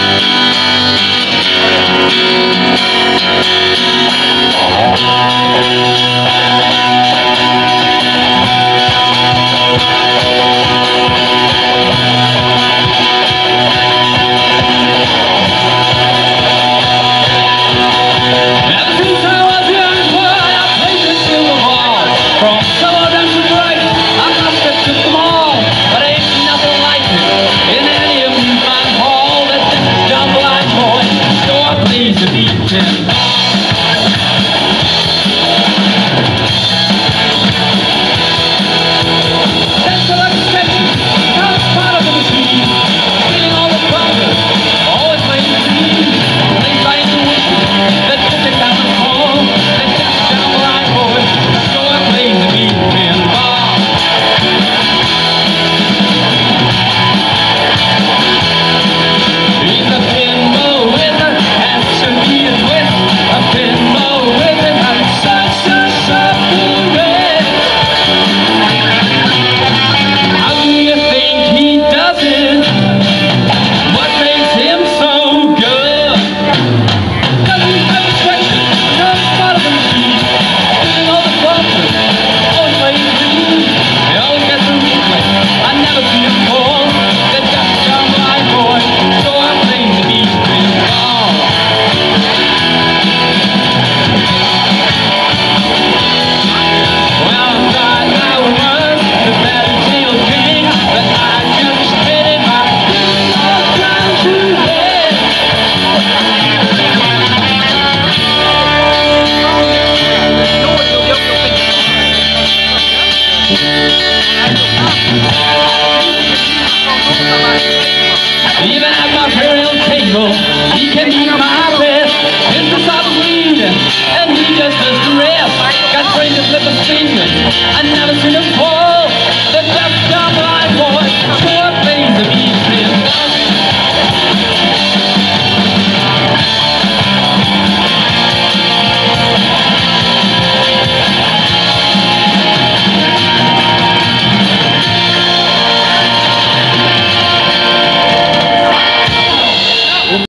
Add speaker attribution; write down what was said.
Speaker 1: Even at my burial table, he can eat my best. It's the side of weed, and he just does the rest. Got strangers with the fingers, I never